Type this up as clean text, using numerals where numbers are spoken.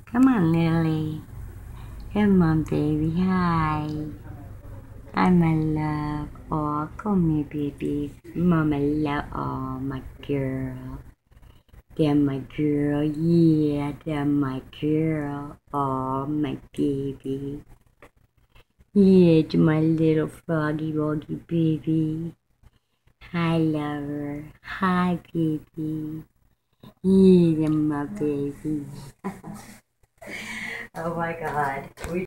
Come on, Lily. Come on, baby. Hi. Hi, my love. Oh, come here, baby. Mama love. Oh, my girl. They're my girl. Yeah, they're my girl. Oh, my baby. Yeah, to my little froggy woggy baby. Hi, lover. Hi, baby. Yeah, my baby. Oh my God.